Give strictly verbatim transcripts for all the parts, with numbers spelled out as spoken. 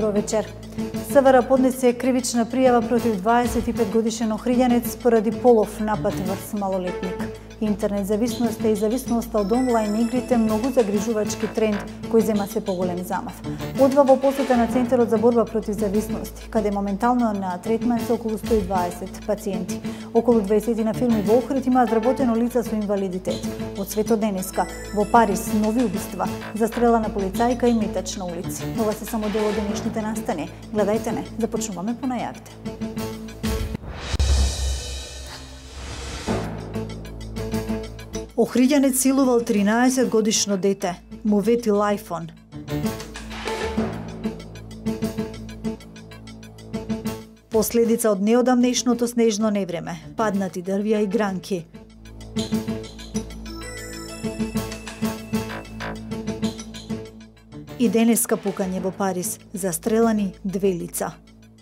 во вечер. СВР поднесе кривична пријава против дваесет и пет годишен охриѓанец поради полов напад врз малолетник. Интернет зависноста и зависноста од онлайн игрите многу загрижувачки тренд кој зема се поголем замав. Одва во посета на Центарот за борба против зависности, каде моментално на третман се околу сто и дваесет пациенти. Околу дваесет на фирми во Охрид имаат вработено лица со инвалидитет. Од светот денеска, во Париз нови убиства, застрелана полицајка и метач на улици. Ова се само дел од денешните настани. Гледајте не, започнуваме по најавите. Охриѓанец силувал тринаесет годишно дете, му ветил iPhone. Последица од неодамнешното снежно невреме, паднати дрвја и гранки. И денеска пукање во Париз, застрелани две лица.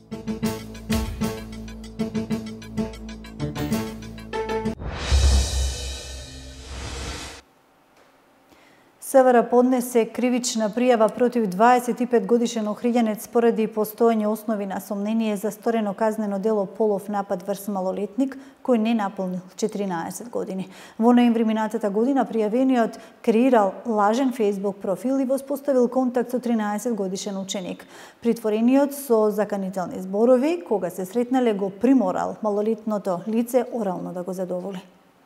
СВР поднесе кривична пријава против дваесет и пет годишен охриѓанец поради постоење основи на сомнение за сторено казнено дело полов напад врз малолетник кој не наполнил четиринаесет години. Во ноември минатата година пријавениот креирал лажен Facebook профил и воспоставил контакт со тринаесет годишен ученик. Притворениот со заканителни зборови, кога се сретнале, го приморал малолетното лице орално да го задоволи.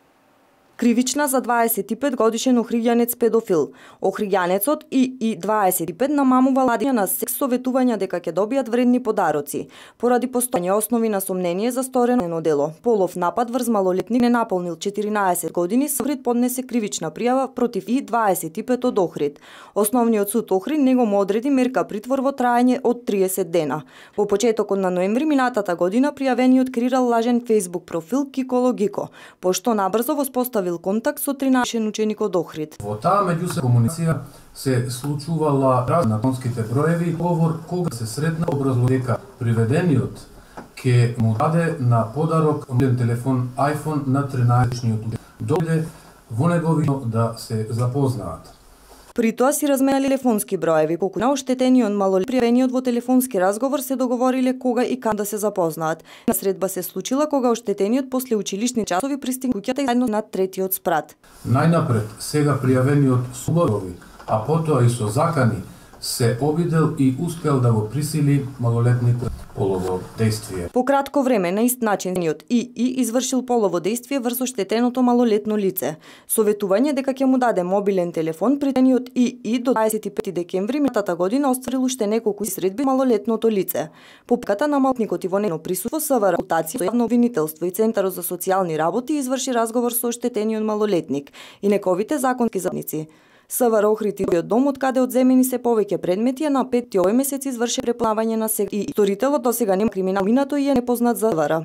Кривична за дваесет и пет годишен охриѓанец педофил. Охриѓанецот и и дваесет и пет намамува ладија на секс советувања дека ќе добијат вредни подароци. Поради постојање основи на сомнение за сторено дело, полов напад врз малолетник не наполнил четиринаесет години, СВР поднесе кривична пријава против и дваесет и пет од Охрид. Основниот суд Охрид него му одреди мерка притвор во траење од триесет дена. Во почетокот на ноември минатата година пријавениот креирал лажен Facebook профил Киколо Гико, пошто набрзо воспоставил контакт со тринаесет ученик од Охрид. Во таа меѓусебна комуникација се случувала разна конските броеви, говор кога се сретна образло дека приведениот ќе му даде на подарок мобилен телефон iPhone на тринаесетниот ученик. Дојде во неговино да се запознаат. При тоа си разменали телефонски броеви, колку на оштетениот малолетник пријавениот во телефонски разговор се договориле кога и каде да се запознаат. Насредба се случила кога оштетениот после училишни часови пристигна куќата и заедно на третиот спрат. Најнапред, сега пријавениот со зборови, а потоа и со закани, се обидел и успел да го присили малолетникот полово дејствие. По кратко време, на ист начин, и и извршил полово дејствие врз оштетеното малолетно лице. Советување дека ќе му даде мобилен телефон, притениот и и до дваесет и пети декември минатата година остварил уште неколку средби малолетното лице. По пката на малолетникот и во нено присуство СВР консултација со јавно обвинителство и Центарот за социјални работи изврши разговор со оштетениот малолетник и неговите законски заедници. СВР Охрид и дом од каде одземени се повеќе предмети, на петти овој месец изврши преплавање на сега и сторителот досега нема криминал, минато и е непознат за СВР.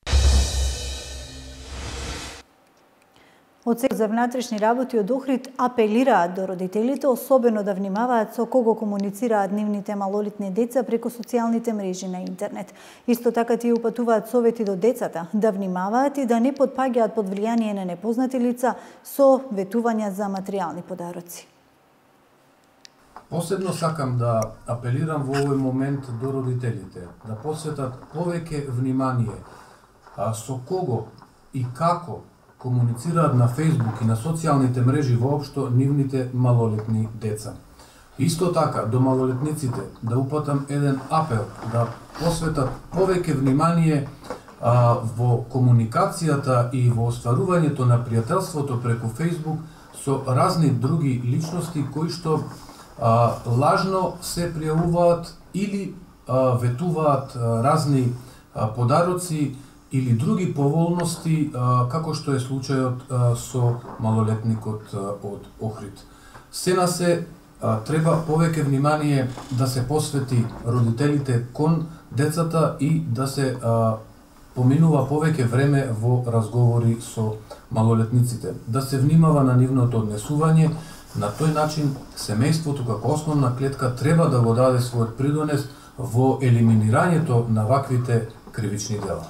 Од Секторот за внатрешни работи од Охрид апелираат до родителите особено да внимаваат со кого комуницираат нивните малолетни деца преку социјалните мрежи на интернет. Исто така тие упатуваат совети до децата да внимаваат и да не потпаѓаат под влијание на непознати лица со ветувања за материјални подароци. Посебно сакам да апелирам во овој момент до родителите да посветат повеќе внимание а со кого и како комуницираат на Facebook и на социјалните мрежи воопшто нивните малолетни деца. Исто така, до малолетниците да упатам еден апел да посветат повеќе внимание а, во комуникацијата и во остварувањето на пријателството преку Facebook со разни други личности кои што а, лажно се пријавуваат или а, ветуваат а, разни а, подароци или други поволности, како што е случајот со малолетникот од Охрид. Сена се треба повеќе внимание да се посвети родителите кон децата и да се поминува повеќе време во разговори со малолетниците, да се внимава на нивното однесување. На тој начин семејството како основна клетка треба да го даде својот придонес во елиминирањето на ваквите кривични дела.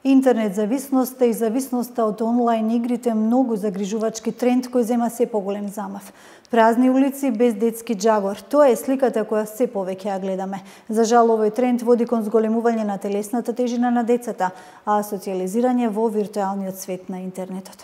Интернет зависноста и зависноста од онлайн игрите многу загрижувачки тренд кој зема се поголем замав. Празни улици без детски џагор. Тоа е сликата која се повеќе ја гледаме. За жал, овој тренд води кон зголемување на телесната тежина на децата, а социализирање во виртуелниот свет на интернетот.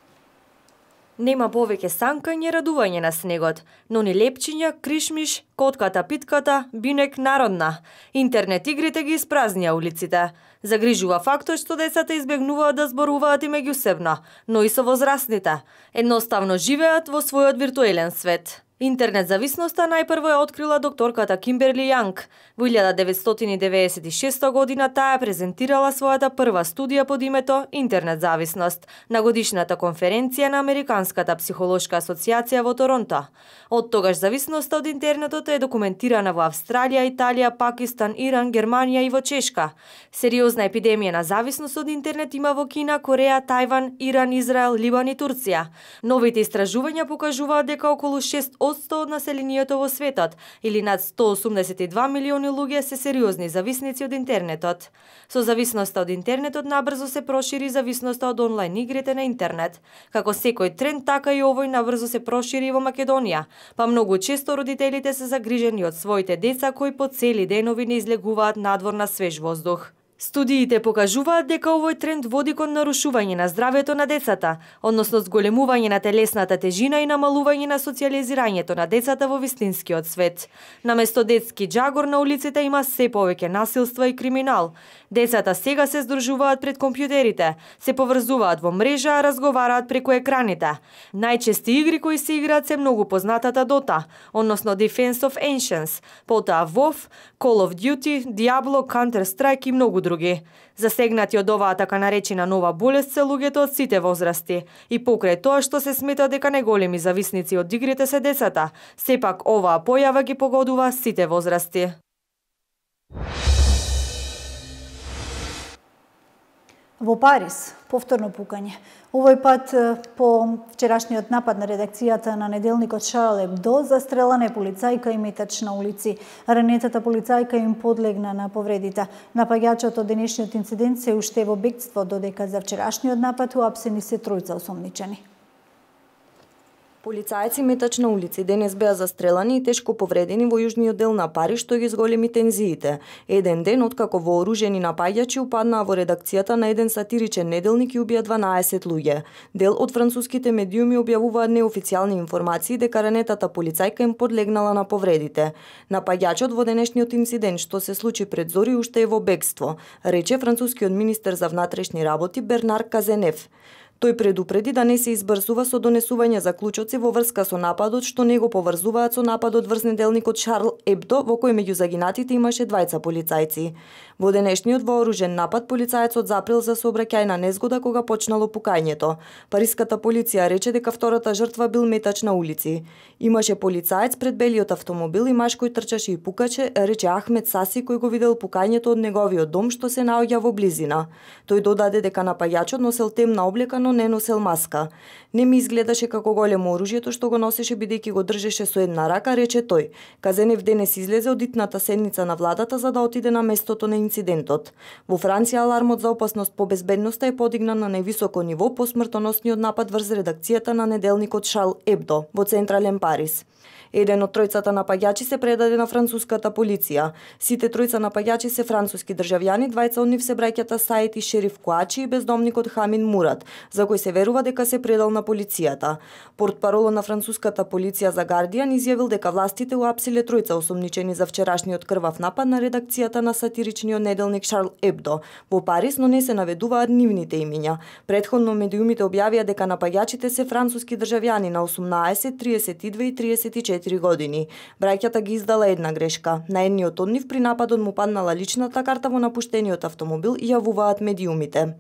Нема повеќе санкање, радување на снегот, но ни лепчиња, кришмиш, котката, питката, бинек, народна. Интернет игрите ги испразнија улиците. Загрижува фактот што децата избегнуваат да зборуваат и меѓусебно, но и со возрастните. Едноставно живеат во својот виртуелен свет. Интернет зависноста најпрво ја открила докторката Кимберли Јанг. Во илјада деветстотини деветдесет и шеста година таа презентирала својата прва студија под името Интернет зависност на годишната конференција на Американската психолошка асоциација во Торонто. Од тогаш зависноста од интернетот е документирана во Австралија, Италија, Пакистан, Иран, Германија и во Чешка. Сериозна епидемија на зависност од интернет има во Кина, Кореја, Тајван, Иран, Израел, Либан и Турција. Новите истражувања покажуваат дека околу шест одсто од населението во светот, или над сто осумдесет и два милиони луѓе се сериозни зависници од интернетот. Со зависноста од интернетот набрзо се прошири зависноста од онлайн игрите на интернет. Како секој тренд, така и овој набрзо се прошири во Македонија, па многу често родителите се загрижени од своите деца кои по цели денови не излегуваат надвор на свеж воздух. Студиите покажуваат дека овој тренд води кон нарушување на здравјето на децата, односно зголемување на телесната тежина и намалување на социализирањето на децата во вистинскиот свет. Наместо детски џагор на улиците има се повеќе насилства и криминал. Децата сега се здружуваат пред компјутерите, се поврзуваат во мрежа, а разговараат преку екраните. Најчести игри кои се играат се многу познатата Дота, односно Defense of Ancients, потоа WoW, Call of Duty, Diablo, Counter-Strike и многу други. Засегнати од оваа така наречена нова болест се луѓето од сите возрасти. И покрај тоа што се смета дека најголеми зависници од игрите се децата, сепак оваа појава ги погодува сите возрасти. Во Париз, повторно пукање. Овој пат по вчерашниот напад на редакцијата на неделникот Шарл Ебдо, застрелана е полицајка и метач на улици. Ранетата полицајка им подлегна на повредите. Напаѓачот од денешниот инцидент се уште во бегство, додека за вчерашниот напад уапсени се тројца осомничени. Полицајци метач на улици денес беа застрелани и тешко повредени во јужниот дел на Париж, што ги зголеми тензиите. Еден ден откако вооружени напаѓачи упаднаа во редакцијата на еден сатиричен неделник и убија дванаесет луѓе. Дел од француските медиуми објавуваат неофицијални информации дека ранетата полицајка им подлегнала на повредите. Напаѓачот во денешниот инцидент што се случи пред зори уште е во бегство, рече францускиот министер за внатрешни работи Бернар Казенев. Тој предупреди да не се избрзува со донесување заклучоци во врска со нападот што не го поврзуваат со нападот врз неделникот Шарл Ебдо, во кој меѓу загинатите имаше двајца полицајци. Во денешниот вооружен напад полицајецот запрел за сообраќајна незгода кога почнало пукањето. Париската полиција рече дека втората жртва бил метач на улици. Имаше полицаец пред белиот автомобил и маж кој трчаше и пукаче, рече Ахмед Саси кој го видел пукањето од неговиот дом што се наоѓа во близина. Тој додаде дека напаѓачот носел темна облека, но не носел маска. Не ми изгледаше како големо оружјето што го носеше бидејќи го држеше со една рака, рече тој. Казенев денес излезе од итната седница на владата за да отиде на местото на инцидентот. Во Франција алармот за опасност по безбедноста е подигнан на највисоко ниво по смртоносниот напад врз редакцијата на неделникот Шарл Ебдо во централен Париз. Еден од тројцата напаѓачи се предаде на француската полиција. Сите тројца напаѓачи се француски државјани, двајца од нив се браќата Саид и Шериф Куачи и бездомникот Хамин Мурат, за кој се верува дека се предал на полицијата. Портпароло на француската полиција за Гардијан изјавил дека властите уапсиле тројца осомничени за вчерашниот крвав напад на редакцијата на сатиричниот неделник Шарл Ебдо во Париз, но не се наведуваат нивните имиња. Претходно медиумите објавија дека напаѓачите се француски државјани на осумнаесет, триесет и две и триесет и четири години. Браќата ги издала една грешка. На едниот од нив при нападот му паднала личната карта во напуштениот автомобил и јавуваат медиумите.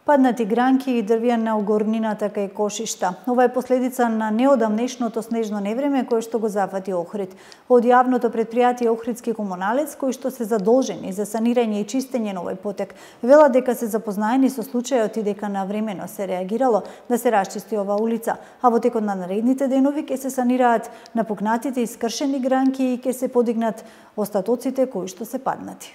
паднати гранки и дрвја на угорнината кај Кошишта. Ова е последица на неодамнешното снежно невреме кое што го зафати Охрид. Од јавното претпријатие Охридски комуналец, кои што се задолжени за санирање и чистење на овој потек, велат дека се запознаени со случајот и дека навремено се реагирало да се расчисти ова улица, а во текот на наредните денови ќе се санираат напукнатите и скршени гранки и ќе се подигнат остатоците кои што се паднати.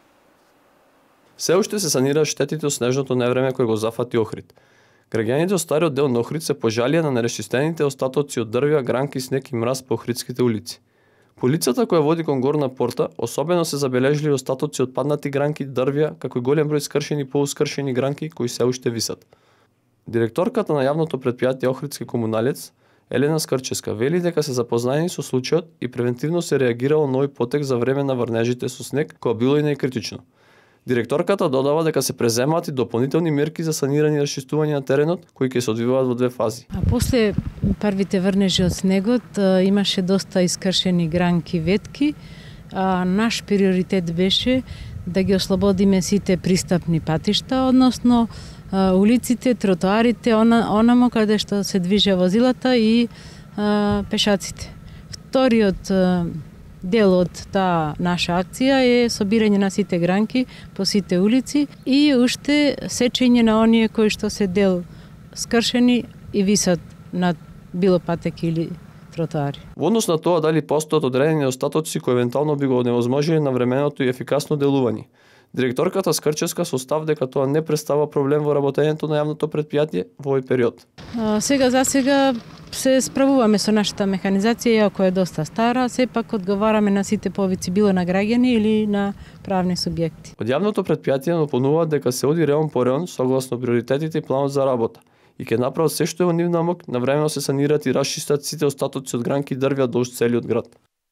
Се уште се санираат штетите од снежното невреме кој го зафати Охрид. Граѓаните од стариот дел на Охрид се пожалија на нерешчистените остатоци од дрвја, гранки, снег и мраз по охридските улици. По улицата која води кон Горна порта, особено се забележливи остатоци од паднати гранки, дрвја, како и голем број скршени и полускршени гранки кои се уште висат. Директорката на јавното претпријатие Охридски комуналец, Елена Скрческа, вели дека се запознаени со случајот и превентивно се реагирало на овој потек за време на врнежите со снег, кога било и најкритично. Директорката додава дека се преземаат и дополнителни мерки за санирање и расчистување на теренот, кои ќе се одвиваат во две фази. А после првите врнежи од снегот имаше доста искршени гранки, ветки, а наш приоритет беше да ги ослободиме сите пристапни патишта, односно улиците, тротоарите, она, онамо каде што се движеа возилата и а, пешаците. Вториот а, дел од таа наша акција е собирање на сите гранки по сите улици и уште сечење на оние кои што се дел скршени и висат над било патеки или тротоари. Во однос на тоа дали постојат одредени остатоци кои евентуално би го оневозможили навременото и ефикасно делување, директорката Скрческа со став дека тоа не представува проблем во работењето на јавното претпријатие во овој период. А, сега за сега се справуваме со нашата механизација, иако е доста стара, сепак одговараме на сите повици било на граѓани или на правни субјекти. Од јавното претпријатие напомнуваат дека се оди реон по реон согласно приоритетите и планот за работа и ќе направат се што е во нив намок, навремено се санираат и расчистат сите остатоци од гранки и дрвја долж целиот град.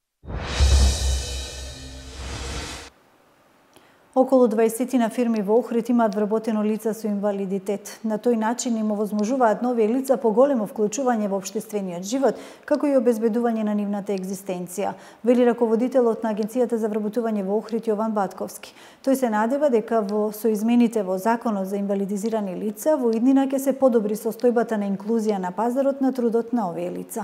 Околу дваесет на фирми во Охрид имаат вработено лица со инвалидитет. На тој начин им овозможуваат нови лица поголемо вклучување во општествениот живот, како и обезбедување на нивната екзистенција, вели раководителот на Агенцијата за вработување во Охрид Јован Батковски. Тој се надева дека во со измените во Законот за инвалидизирани лица во иднина ќе се подобри состојбата на инклузија на пазарот на трудот на овие лица.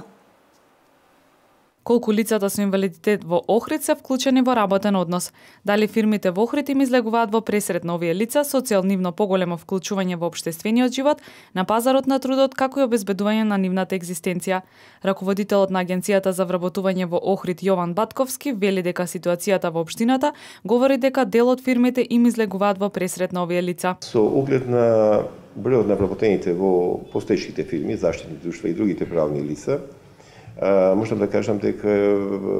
Колку лицата со инвалидитет во Охрид се вклучени во работен однос? Дали фирмите во Охрид им излегуваат во пресред на овие лица со цел нивно поголемо вклучување во општествениот живот, на пазарот на трудот, како и обезбедување на нивната екзистенција? Раководителот на Агенцијата за вработување во Охрид Јован Батковски вели дека ситуацијата во општината говори дека дел од фирмите им излегуваат во пресред на овие лица. Со оглед на бројот на вработените во постоечките фирми, заштитни друштва и другите правни лица, можам да кажам дека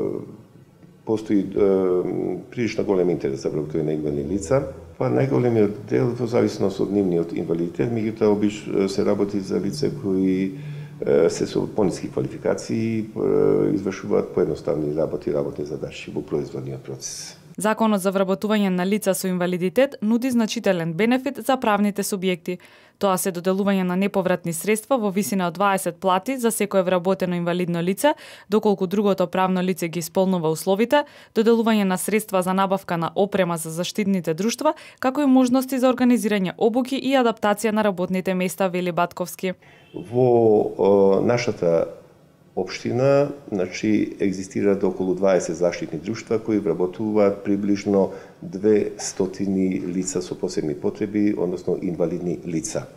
постои прилично голем интерес за вработување на инвалидни лица. Па најголемиот дел во зависност од нивниот инвалидитет, меѓутоа обич се работи за лица кои се со пониски квалификации, извршуваат поедноставни работи, работни задачи во производниот процес. Законот за вработување на лица со инвалидитет нуди значителен бенефит за правните субјекти. Тоа се доделување на неповратни средства во висина од дваесет плати за секое вработено инвалидно лице, доколку другото правно лице ги исполнува условите, доделување на средства за набавка на опрема за заштитните друштва, како и можности за организирање обуки и адаптација на работните места, вели Батковски. Во о, нашата општина, значи, екзистираат околу дваесет заштитни друштва кои вработуваат приближно двестоти лица со посебни потреби, односно инвалидни лица.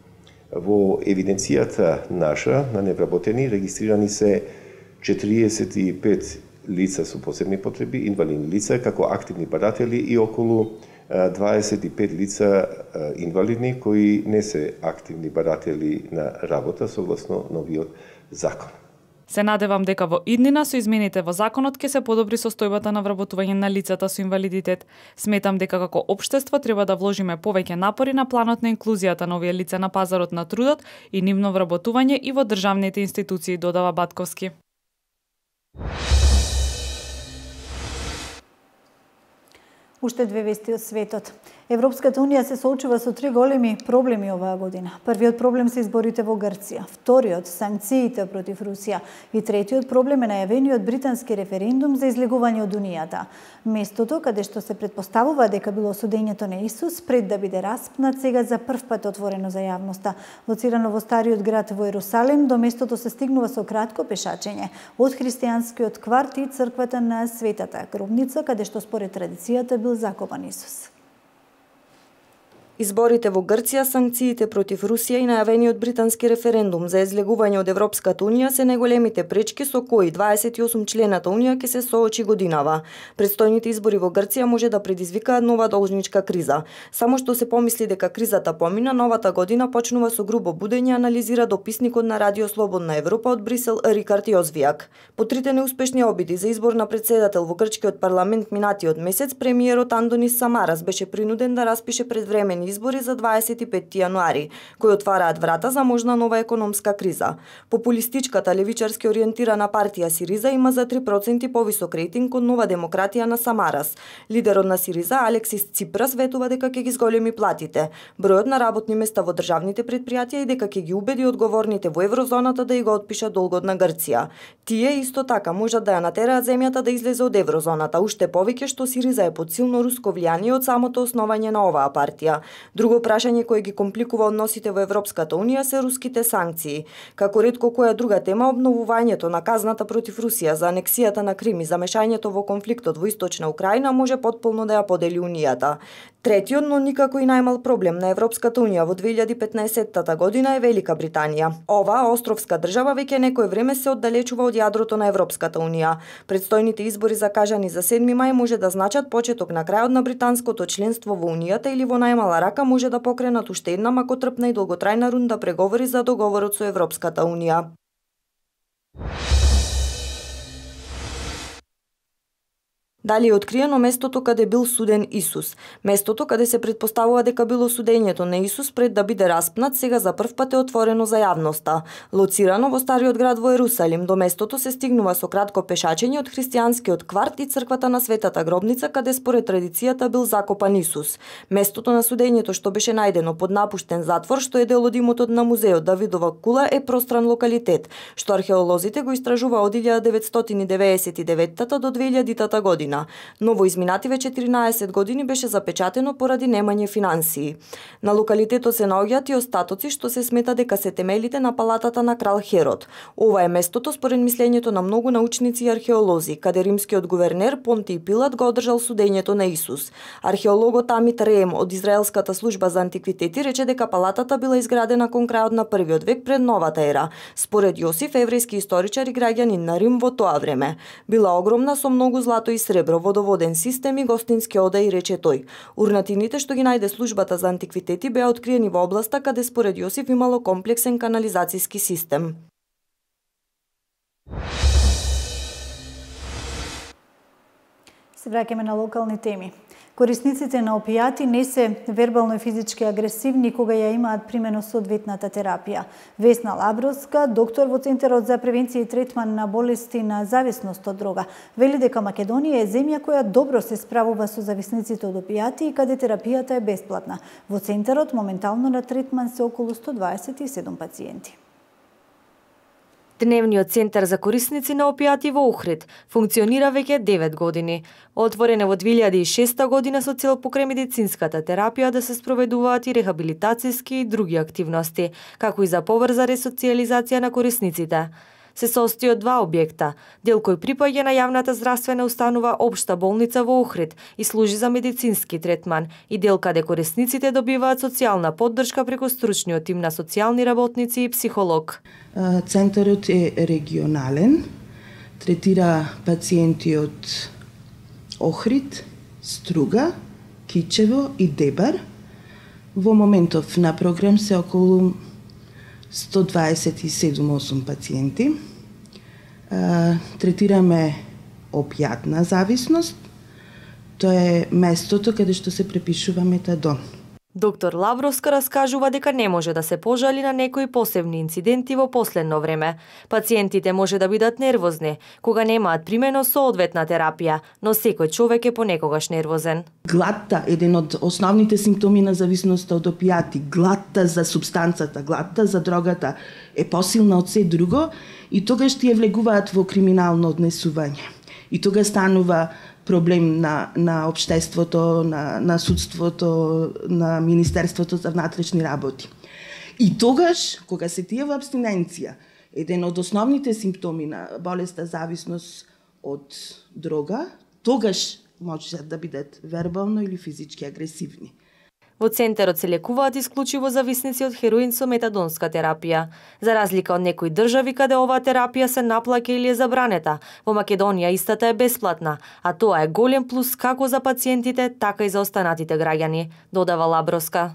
Во евиденцијата наша на невработени регистрирани се четириесет и пет лица со посебни потреби, инвалидни лица, како активни баратели и околу дваесет и пет лица инвалидни кои не се активни баратели на работа согласно новиот закон. Се надевам дека во иднина со измените во законот ќе се подобри состојбата на вработување на лицата со инвалидитет. Сметам дека како општество треба да вложиме повеќе напори на планот на инклузијата на овие лица на пазарот на трудот и нивно вработување и во државните институции, додава Батковски. Уште две вести од светот. Европската унија се соочува со три големи проблеми оваа година. Првиот проблем се изборите во Грција, вториот санкциите против Русија и третиот проблем е најавениот британски референдум за излегување од Унијата. Местото каде што се претпоставува дека било судењето на Исус пред да биде распнат, сега за прв пат отворено за јавноста. Лоцирано во стариот град во Ерусалим, до местото се стигнува со кратко пешачење од христијанскиот кварт и црквата на Светата гробница, каде што според традицијата бил закопан Исус. Изборите во Грција, санкциите против Русија и најавениот британски референдум за излегување од Европската унија се најголемите пречки со кои дваесет и осум члената унија ќе се соочи годинава. Предстојните избори во Грција може да предизвикаат нова должничка криза. Само што се помисли дека кризата помина, новата година почнува со грубо будење, анализира дописникот на Радио Слободна Европа од Брисел Рикард Јозвијак. По трите неуспешни обиди за избор на председател во грчкиот парламент минатиот месец, премиерот Андонис Самарас беше принуден да распише предвремени избори за дваесет и петти јануари, кои отвараат врата за можна нова економска криза. Популистичката левичарски ориентирана партија Сириза има за три проценти повисок рейтинг од Нова демократија на Самарас. Лидерот на Сириза, Алексис Ципрас, ветува дека ќе ги зголеми платите, бројот на работни места во државните предпријатија и дека ќе ги убеди одговорните во еврозоната да ја го отпишат долгот на Грција. Тие исто така можат да ја натераат земјата да излезе од еврозоната, уште повеќе што Сириза е под силно руско влијание од самото основање на оваа партија. Друго прашање кое ги компликува односите во Европската унија се руските санкции. Како ретко која друга тема, обновувањето на казната против Русија за анексијата на Крим и замешањето во конфликтот во Источна Украина може потполно да ја подели Унијата. Третиот, но никако и најмал проблем на Европската унија во две илјади и петнаесетта година е Велика Британија. Оваа островска држава веќе некое време се оддалечува од јадрото на Европската унија. Предстојните избори закажани за седми мај може да значат почеток на крајот на британското членство во Унијата или во најмала рака може да покренат уште една макотрпна и долготрајна рунда преговори за договорот со Европската унија. Дали е откриено местото каде бил суден Исус. Местото каде се претпоставува дека било судењето на Исус пред да биде распнат, сега за прв пат е отворено за јавноста. Лоцирано во стариот град во Ерусалим, до местото се стигнува со кратко пешачење од христијанскиот кварт и црквата на Светата гробница, каде според традицијата бил закопан Исус. Местото на судењето што беше најдено под напуштен затвор, што е дел од имотот на музеот Давидова кула, е простран локалитет, што археолозите го истражува од илјада деветстотини деветдесет и деветта до две илјадитата година. Но во изминативе четиринаесет години беше запечатено поради немање финансии. На локалитетот се наоѓаат и остатоци што се смета дека се темелите на палатата на крал Херод. Ова е местото според мислењето на многу научници и археолози, каде римскиот гувернер Понтиј Пилат го одржал судењето на Исус. Археологот Амит Реем од Израелската служба за антиквитети рече дека палатата била изградена кон крајот на првиот век пред новата ера. Според Јосиф, еврејски историчар и граѓанин на Рим во тоа време. Била огромна со многу злато и сребро, водоводен систем и гостински одаи, рече тој. Урнатините што ги најде службата за антиквитети беа откриени во областа каде според Јосиф имало комплексен канализацијски систем. Се враќаме на локални теми. Корисниците на опијати не се вербално и физички агресивни кога ја имаат примено соодветната терапија. Весна Лабровска, доктор во Центарот за превенција и третман на болести на зависност од дрога, вели дека Македонија е земја која добро се справува со зависниците од опијати и каде терапијата е бесплатна. Во Центарот моментално на третман се околу сто дваесет и седум пациенти. Дневниот центар за корисници на опијати во Охрид функционира веќе девет години. Отворен е во две илјади и шеста година со цел покрај медицинската терапија да се спроведуваат и рехабилитацијски и други активности, како и за побрза ресоциализација на корисниците. Се состои од два објекта, дел кој припаѓа на јавната здравствена установа Општа болница во Охрид и служи за медицински третман, и дел каде корисниците добиваат социјална поддршка преку стручниот тим на социјални работници и психолог. Центарот е регионален, третира пациенти од Охрид, Струга, Кичево и Дебар. Во моментов на програм се околу сто дваесет и седум осум пациенти. Третираме опијатна зависност. Тоа е местото каде што се препишува метадон. Доктор Лавровска раскажува дека не може да се пожали на некои посебни инциденти во последно време. Пациентите може да бидат нервозни кога немаат примено соодветна терапија, но секој човек е понекогаш нервозен. Глатта, еден од основните симптоми на зависноста од опијати, глатта за субстанцата, глатта за дрогата е посилна од се друго и тогаш тие влегуваат во криминално однесување. И тога станува проблем на, на општеството, на, на судството, на Министерството за внатрешни работи. И тогаш, кога се тие во абстиненција, еден од основните симптоми на болеста зависност од дрога, тогаш може да бидат вербално или физички агресивни. Во центарот се лекуваат исклучиво зависници од хероин со метадонска терапија. За разлика од некои држави каде оваа терапија се наплаќа или е забранета, во Македонија истата е бесплатна, а тоа е голем плюс како за пациентите, така и за останатите граѓани, додава Лабровска.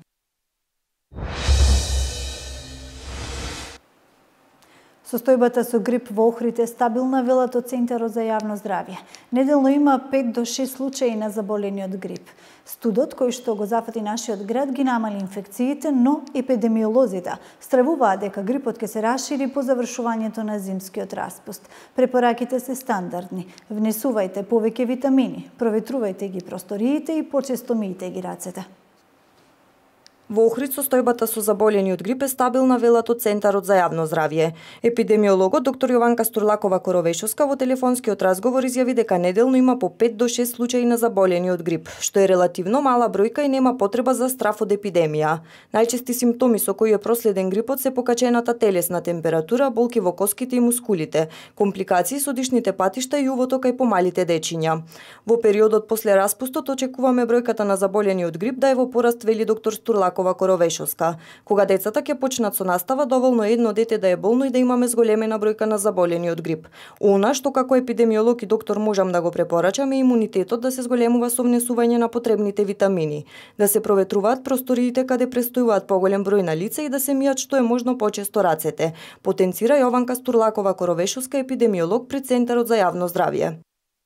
Состојбата со грип во Охрид е стабилна, велат од Центарот за јавно здравје. Неделно има пет до шест случаи на заболени од грип. Студот кој што го зафати нашиот град ги намали инфекциите, но епидемиолозите стравуваат дека грипот ќе се расшири по завршувањето на зимскиот распуст. Препораките се стандардни. Внесувајте повеќе витамини, проветрувајте ги просториите и почесто мијте ги рацете. Во Охрид состојбата со заболени од грип е стабилна, велат од Центарот за јавно здравје. Епидемиологот доктор Јованка Стурлакова Коровешовска во телефонскиот разговор изјави дека неделно има по пет до шест случаи на заболени од грип, што е релативно мала бројка и нема потреба за страф од епидемија. Најчести симптоми со кои е проследен грипот се покачената телесна температура, болки во коските и мускулите, компликации со дишните патишта и увото кај помалите дечиња. Во периодот после распустот очекуваме бројката на заболени од грип да е во пораст, вели доктор Стурлакова Коровешовска. Кога децата ќе почнат со настава, доволно е едно дете да е болно и да имаме зголемена бројка на заболени од грип. Она што како епидемиолог и доктор можам да го препорачам е имунитетот да се зголемува со внесување на потребните витамини, да се проветруваат просториите каде престојуваат поголем број на лица и да се мијат што е можно почесто рацете, потенцира Јованка Стурлакова Коровешовска, епидемиолог при Центарот за јавно здравје.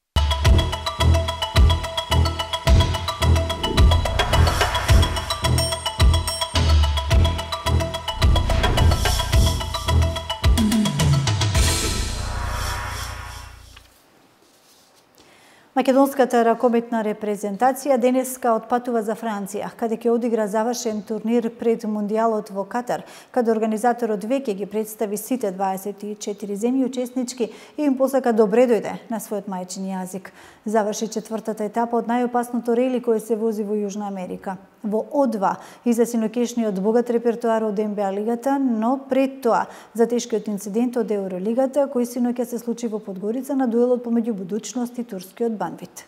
Македонската ракометна репрезентација денеска отпатува за Франција, каде ќе одигра завршен турнир пред Мундијалот во Катар, каде организаторот веќе ги представи сите дваесет и четири земји учеснички и им посака добре дојде на својот мајчин јазик. Заврши четвртата етапа од најопасното рели кој се вози во Јужна Америка. Во О два и за синокешниот богат репертоар од Н Б А лигата, но пред тоа за тешкиот инцидент од Евролигата кој синоќа се случи во Подгорица на дуелот помеѓу Будучност и турскиот Банвит.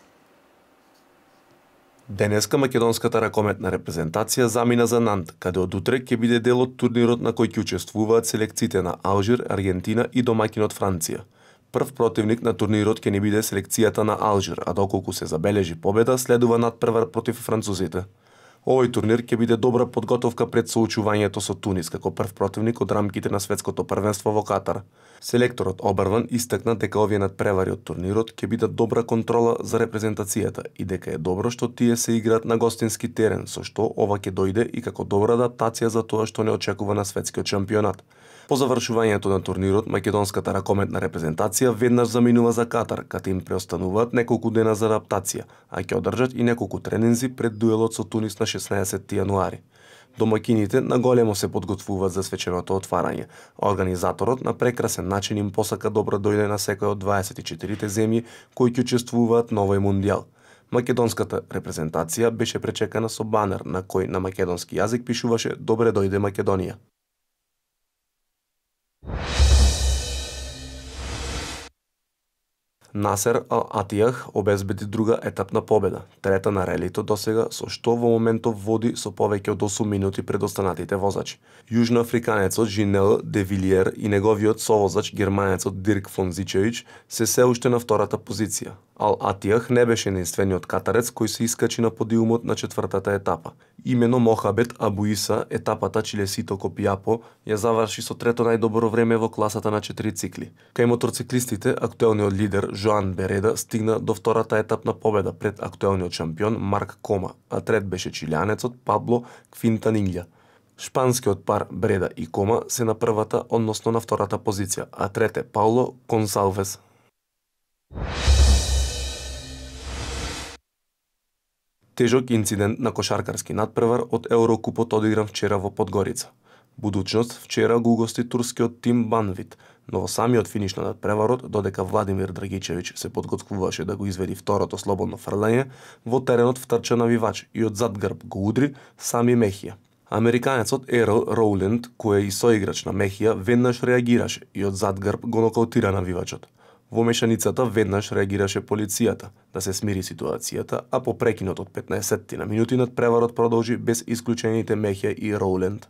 Денеска македонската ракометна репрезентација замина за Нант, каде од утре ќе биде дел од турнирот на кој ќе учествуваат селекциите на Алжир, Аргентина и домаќинот Франција. Прв противник на турнирот ќе не биде селекцијата на Алжир, а доколку се забележи победа, следува надпревар против французите. Овој турнир ќе биде добра подготовка пред соучувањето со Тунис како прв противник од рамките на светското првенство во Катар. Селекторот Обрван истакна дека овие надпревари од турнирот ќе бидат добра контрола за репрезентацијата и дека е добро што тие се играат на гостински терен, со што ова ќе дојде и како добра адаптација за тоа што не очекува на светскиот шампионат. По завршувањето на турнирот, македонската ракометна репрезентација веднаш заминува за Катар, каде им преостануваат неколку дена за адаптација, а ќе одржат и неколку тренинзи пред дуелот со Тунис на шеснаесетти јануари. Домакините наголемо се подготвуваат за свеченото отварање, а организаторот на прекрасен начин им посака добра дојде на секој од дваесет и четирите земји кои ќе учествуваат на овој мундијал. Македонската репрезентација беше пречекана со банер на кој на македонски јазик пишуваше "Добре дојде Македонија". Насер Ал Атијах обезбеди друга етапна победа, трета на релито досега, со што во моментов води со повеќе од осум минути пред останатите возачи. Јужноафриканецот Жинел Де Вилиер и неговиот совозач германецот Дирк фон Зичевич се се уште на втората позиција. Ал Атијах не беше единствениот катарец кој се искачи на подиумот на четвртата етапа. Имено Мохабет Абуиса, етапата Чилесито Копијапо, ја заврши со трето најдобро време во класата на четири цикли. Кај моторциклистите, актуелниот лидер Жоан Береда стигна до втората етапна победа пред актуелниот шампион Марк Кома, а трет беше чилијанецот Пабло Квинтанинља. Шпанскиот пар Бреда и Кома се на првата, односно на втората позиција, а трет е Пауло Консалвес. Тежок инцидент на кошаркарски надпревар од Еврокупот одигран вчера во Подгорица. Будучност вчера го угости турскиот тим Банвит, но во самиот финиш на надпреварот, додека Владимир Драгичевиќ се подготвуваше да го изведи второто слободно фрлање, во теренот втрча навивач и од зад грб го удри Сами Мехија. Американецот Ерл Роуленд, кој е и соиграч на Мехија, веднаш реагираше и од зад грб го нокаутира навивачот. Во мешаницата веднаш реагираше полицијата да се смири ситуацијата, а по прекинот од петнаесет на минути надпреварот продолжи без исклучените Мехија и Роуленд.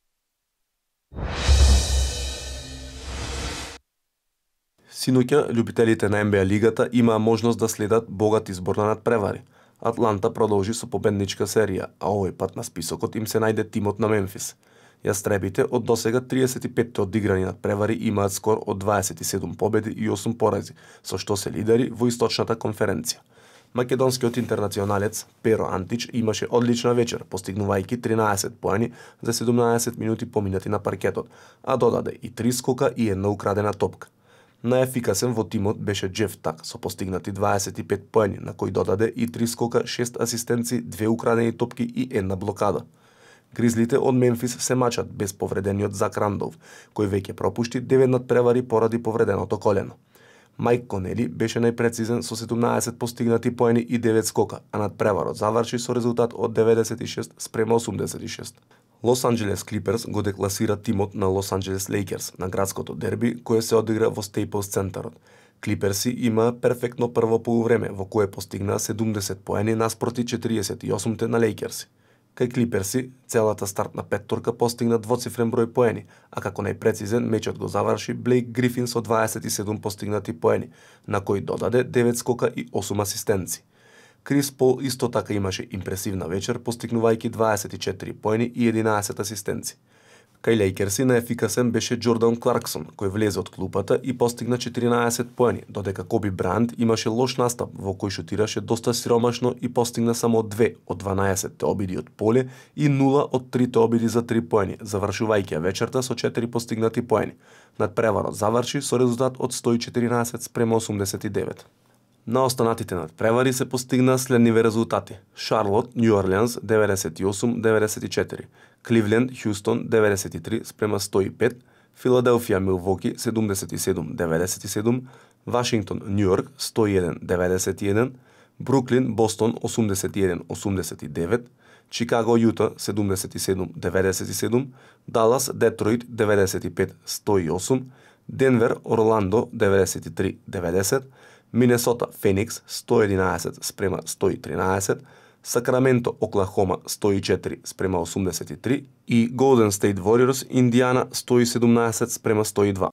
Синоќа, љубителите на Н Б А лигата имаа можност да следат богат избор на надпревари. Атланта продолжи со победничка серија, а овој пат на списокот им се најде тимот на Мемфис. Јастребите од досега триесет и пет одиграни надпревари имаат скор од дваесет и седум победи и осум порази, со што се лидери во источната конференција. Македонскиот интернационалец Перо Антич имаше одлична вечер, постигнувајќи тринаесет поени за седумнаесет минути поминати на паркетот, а додаде и три скока и една украдена топка. Најефикасен во тимот беше Джеф Так со постигнати дваесет и пет поени, на кој додаде и три скока, шест асистенци, две украдени топки и една блокада. Гризлите од Мемфис се мачат без повредениот Зак Рандолф, кој веќе пропушти девет надпревари поради повреденото колено. Мајк Конели беше најпрецизен со седумнаесет постигнати поени и девет скока, а надпреварот заврши со резултат од деветдесет и шест спрема осумдесет и шест. Лос Анџелес Клиперс го декласира тимот на Лос Анџелес Лейкерс на градското дерби, кое се одигра во Стейплс центарот. Клиперси има перфектно прво полувреме, во кое постигнаа седумдесет поени наспроти четириесет и осум на Лейкерси. Кај Клиперси, целата стартна петторка постигна двоцифрен број поени, а како најпрецизен мечот го заврши Блейк Грифин со дваесет и седум постигнати поени, на кој додаде девет скока и осум асистенци. Крис Пол исто така имаше импресивна вечер, постигнувајќи дваесет и четири поени и единаесет асистенци. Кај Лейкерси најефикасен беше Џордан Кларксон, кој влезе од клупата и постигна четиринаесет поени, додека Коби Брајант имаше лош настап во кој шутираше доста сиромашно и постигна само две од дванаесетте обиди од поле и нула од трите обиди за три поени, завршувајќи вечерта со четири постигнати поени. Надпреварот заврши со резултат од сто и четиринаесет спрема осумдесет и девет. На останатите надпревари се постигнаа следниве резултати: Шарлот, Њу Орлеанс деветдесет и осум деветдесет и четири, Кливленд, Хјустон деветдесет и три спрема сто и пет, Филаделфија, Милвоки седумдесет и седум деветдесет и седум, Вашингтон, Њујорк сто и еден деветдесет и еден, Бруклин, Бостон осумдесет и еден осумдесет и девет, Чикаго, Јута седумдесет и седум деветдесет и седум, Далас, Детройт деветдесет и пет сто и осум, Денвер, Орландо деветдесет и три деветдесет, Минесота, Феникс сто и единаесет спрема сто и тринаесет, Сакраменто, Оклахома сто и четири спрема осумдесет и три и Голден Стейт Warriors, Индијана сто и седумнаесет спрема сто и два.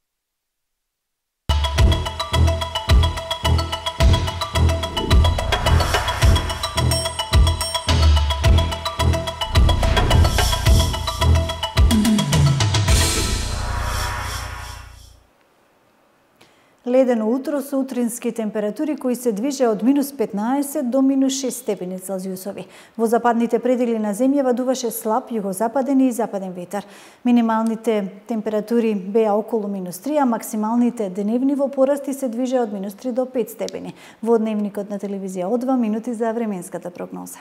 Ледено утро со утрински температури кои се движеа од минус петнаесет до минус шест степени Целзиусови. Во западните предели на земјава дуваше слаб југозападен и западен ветар. Минималните температури беа околу минус три, а максималните дневни во порасти се движеа од минус три до пет степени. Во дневникот на телевизија О два минути за временската прогноза.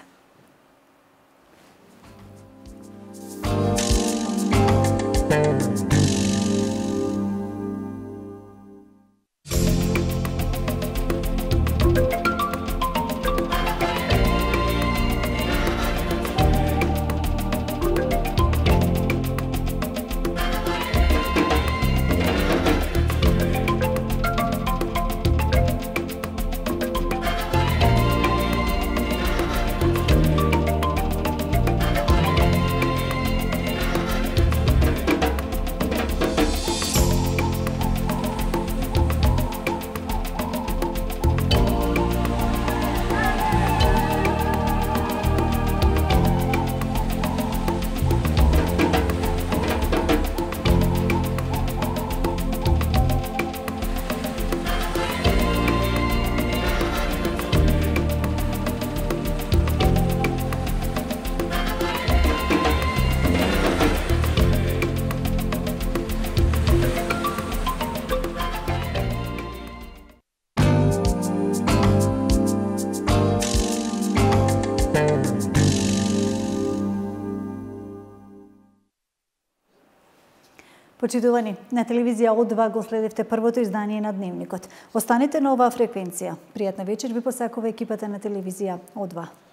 Почитувани, на телевизија О два го следевте првото издание на Дневникот. Останете на оваа фреквенција. Пријатна вечер ви посакува екипата на телевизија О два.